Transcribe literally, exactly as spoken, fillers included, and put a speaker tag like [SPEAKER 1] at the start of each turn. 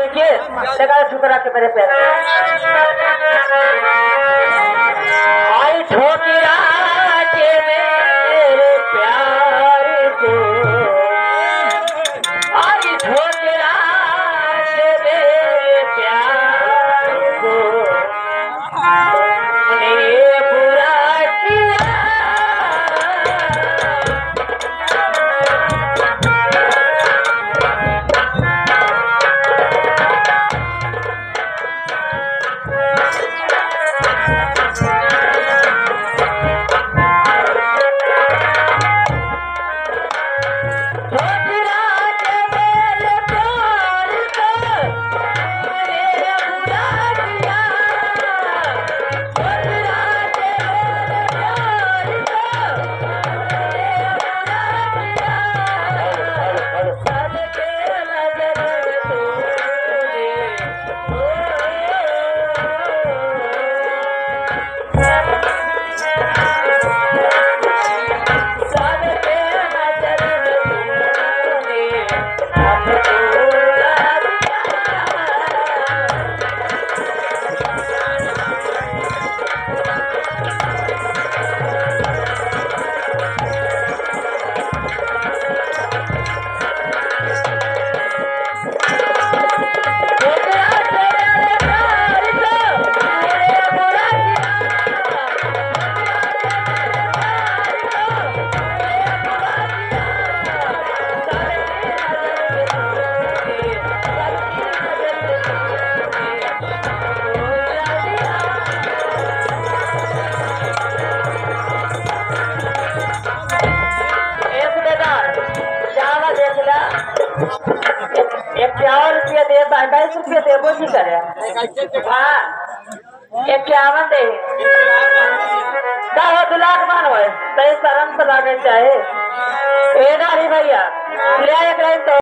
[SPEAKER 1] के लगा ठुकरा के मेरे पैर आई ठोकरा के मेरे प्यार को आई ठोकरा के मेरे प्यार को ने बुरा किया इक्यावन रुपया दे बाईस रुपया दे बोझी करे हाँ इक्यावन दे का दो लाख मान हो शर्म से लागे चाहे ए नारी भैया ले एक लाइन तो